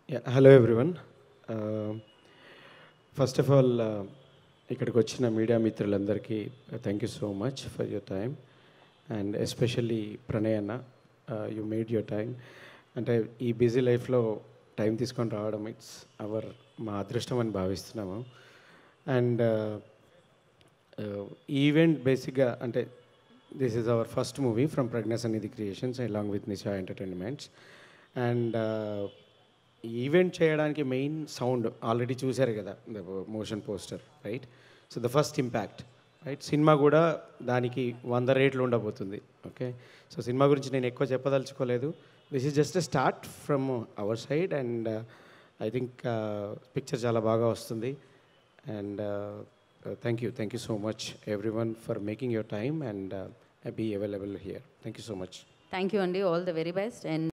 Yeah, hello everyone. First of all, ఇక్కడికి వచ్చిన media మిత్రులందరికీ thank you so much for your time and especially Pranay అన్న you made your time. అంటే ఈ busy లైఫ్లో టైం తీసుకొని రావడం ఇట్స్ మా అదృష్టం అని భావిస్తున్నాము. అండ్ ఈవెంట్ బేసిక్గా అంటే this is our first movie from Pragna Sannidhi creations along with Nisha entertainments. And event చేయడానికి మెయిన్ సౌండ్ ఆల్రెడీ చూశారు కదా, motion poster, right? So the first impact, right? Cinema కూడా దానికి 100 రేట్లు ఉండబోతుంది. ఓకే, సో సినిమా గురించి నేను ఎక్కువ చెప్పదలుచుకోలేదు. This is just a start from our side and I think picture చాలా బాగా వస్తుంది. And thank you so much everyone for making your time and be available here. Thank you so much. Thank you, Andy. All the very best. And